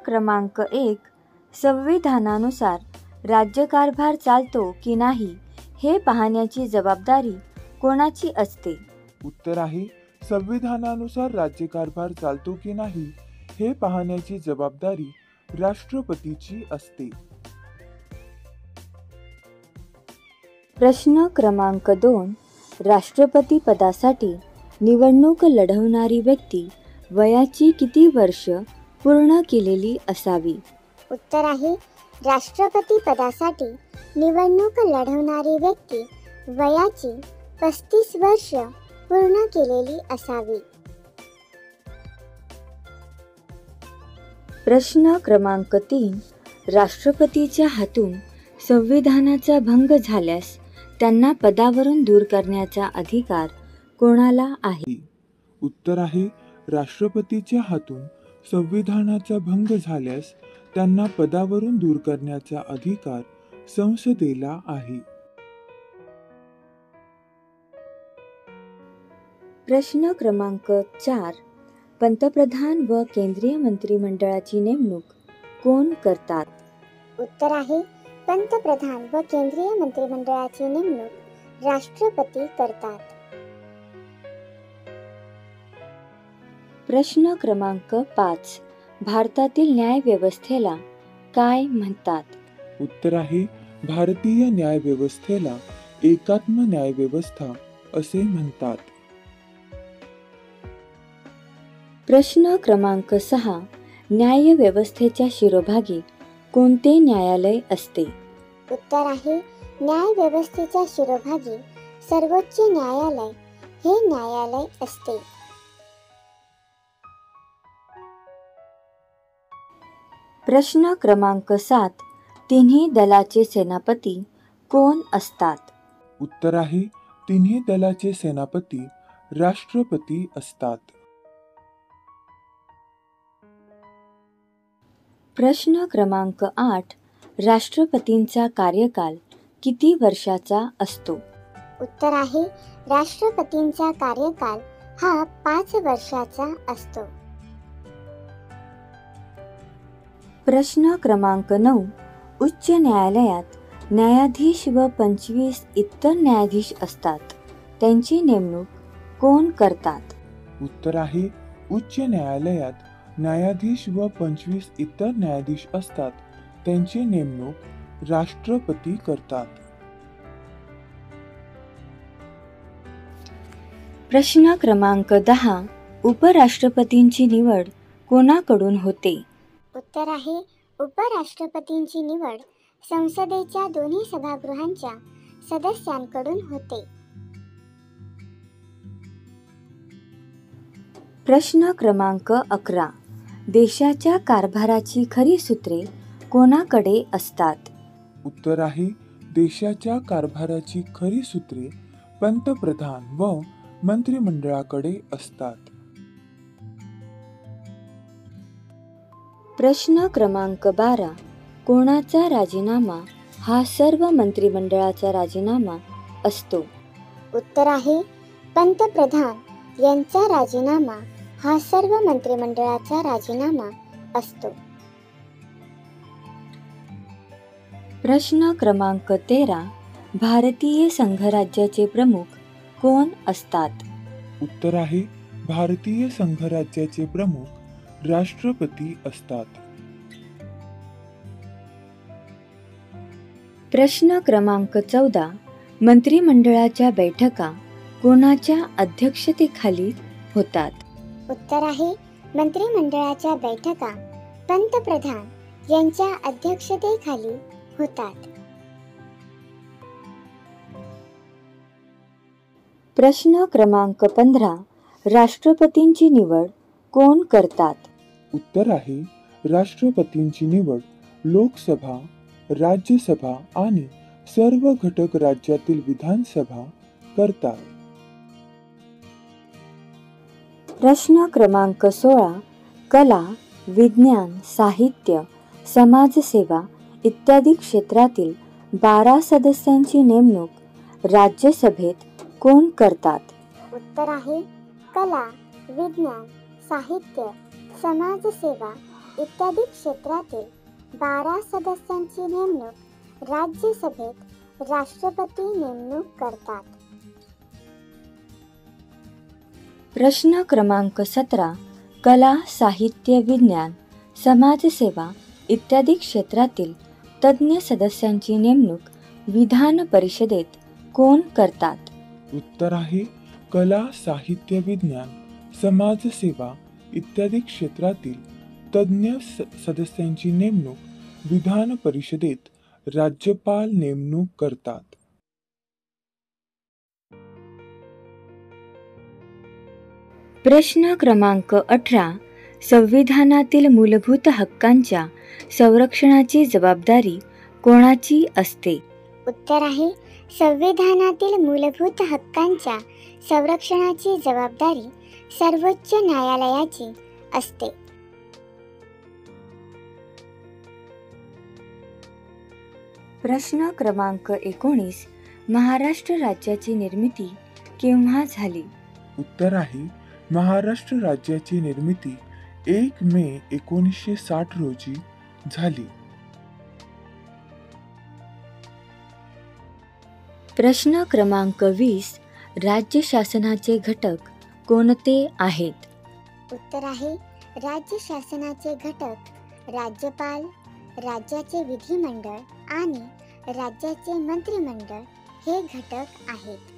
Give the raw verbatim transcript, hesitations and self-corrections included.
क्रमांक एक. संविधानानुसार राज्यकारभार चालतो की नाही हे पाहण्याची जबाबदारी कोणाची असते? उत्तर आहे संविधानानुसार राज्यकारभार चालतो की नाही हे पाहण्याची जबाबदारी राष्ट्रपतीची असते. प्रश्न क्रमांक दोन. राष्ट्रपती पदासाठी निवडणूक लढवणारी व्यक्ती वयाची किती वर्ष पूर्ण केलेली असावी? उत्तर आहे राष्ट्रपती पदासाठी निवडणूक लढवणारी व्यक्ती वयाची पस्तीस वर्ष पूर्ण केलेली असावी. प्रश्न क्रमांक तीन. राष्ट्रपतीच्या हातून संविधानाचा भंग झाल्यास त्यांना पदावरून दूर करण्याचा अधिकार कोणाला आहे? उत्तर आहे राष्ट्रपतीच्या हातून संविधानाचा भंग झाल्यास त्यांना पदावरून दूर करण्याचा अधिकार संसदेला आहे. प्रश्न क्रमांक चार. पंतप्रधान व केंद्रीय मंत्रिमंडळाची नेमणूक कोण करतात? उत्तर आहे पंतप्रधान व केंद्रीय मंत्रिमंडळाची नेमणूक राष्ट्रपती करतात. प्रश्न क्रमांक पाच. भारतातील न्याय व्यवस्थेला काय म्हणतात? उत्तर आहे भारतीय न्याय व्यवस्थेला एकात्म न्याय व्यवस्था असे म्हणतात. प्रश्न क्रमांक सहा. न्याय व्यवस्थेच्या शिरोभागी कोणते न्यायालय असते? उत्तर आहे न्याय व्यवस्थेच्या शिरोभागी सर्वोच्च न्यायालय हे न्यायालय असते. प्रश्न क्रमांक सात. तिन्ही दलाचे सेनापती कोण असतात? उत्तर आहे तिन्ही दलाचे सेनापती राष्ट्रपती असतात. प्रश्न क्रमांक आठ. राष्ट्रपतींचा कार्यकाल किती वर्षाचा असतो? उत्तर आहे राष्ट्रपतींचा कार्यकाल हा पाच वर्षाचा असतो. प्रश्न क्रमांक नऊ. उच्च न्यायालयात न्यायाधीश व पंचवीस इतर न्यायाधीश असतात, त्यांची नेमणूक कोण करतात? उत्तर आहे उच्च न्यायालयात न्यायाधीश व पंचवीस इतर न्यायाधीश असतात, त्यांची नेमणूक राष्ट्रपती करतात. प्रश्न क्रमांक दहा. उपराष्ट्रपतींची निवड कोणाकडून होते? उत्तर आहे उपराष्ट्रपतींची निवड संसदेच्या दोन्ही सभागृहांच्या सदस्यांकडून होते. प्रश्न क्रमांक अकरा. देशाच्या कारभाराची खरी सूत्रे कोणाकडे असतात? उत्तर आहे देशाच्या कारभाराची खरी सूत्रे पंतप्रधान व मंत्रिमंडळाकडे असतात. प्रश्न क्रमांक बारा. कोणाचा राजीनामा हा सर्व मंत्रिमंडळाचा राजीनामा असतो? उत्तर आहे पंतप्रधान यांचा राजीनामा हा सर्व मंत्रिमंडळाचा राजीनामा असतो. प्रश्न क्रमांक तेरा. भारतीय संघराज्याचे प्रमुख कोण असतात? उत्तर आहे भारतीय संघराज्याचे प्रमुख राष्ट्रपती असतात. प्रश्न क्रमांक चौदा. मंत्रिमंडळाच्या बैठका कोणाच्या अध्यक्षतेखाली होतात? उत्तर आहे मंत्रिमंडळाच्या बैठका पंतप्रधान यांच्या अध्यक्षतेखाली होतात. प्रश्न क्रमांक पंधरा. राष्ट्रपतींची निवड कोण करतात? उत्तर आहे राष्ट्रपतींची निवड लोकसभा, राज्यसभा आणि सर्व घटक राज्यातील विधानसभा करतात. प्रश्न क्रमांक सोळा. कला, विज्ञान, साहित्य, समाजसेवा इत्यादी क्षेत्रातील बारा सदस्यांची नेमणूक राज्यसभेत कोण करतात? उत्तर आहे कला, विज्ञान, साहित्य, समाजसेवा इत्यादी क्षेत्रातील बारा सदस्यांची नेमणूक राज्यसभेत राष्ट्रपती नेमणूक करतात. प्रश्न क्रमांक सतरा. कला, साहित्य, विज्ञान, समाजसेवा इत्यादी क्षेत्रातील तज्ज्ञ सदस्यांची नेमणूक विधान परिषदेत कोण करतात? उत्तर आहे कला, साहित्य, विज्ञान, समाजसेवा इत्यादी क्षेत्रातील तज्ज्ञ स- सदस्यांची नेमणूक विधान परिषदेत राज्यपाल नेमणूक करतात. प्रश्न क्रमांक अठरा. संविधानातील मूलभूत हक्कांच्या संरक्षणाची जबाबदारी कोणाची असते? उत्तर आहे संविधानातील मूलभूत हक्कांच्या संरक्षणाची जबाबदारी सर्वोच्च न्यायालयाची असते. प्रश्न क्रमांक एकोणीस. महाराष्ट्र राज्याची निर्मिती केव्हा झाली? उत्तर आहे महाराष्ट्र राज्याची निर्मिती एक मे एकोणीसशे साठ रोजी झाली. प्रश्न क्रमांक वीस. राज्य शासनाचे घटक कोणते आहेत? उत्तर आहे राज्य शासनाचे घटक राज्यपाल, राज्याचे विधिमंडळ आणि राज्याचे मंत्रिमंडळ हे घटक आहेत.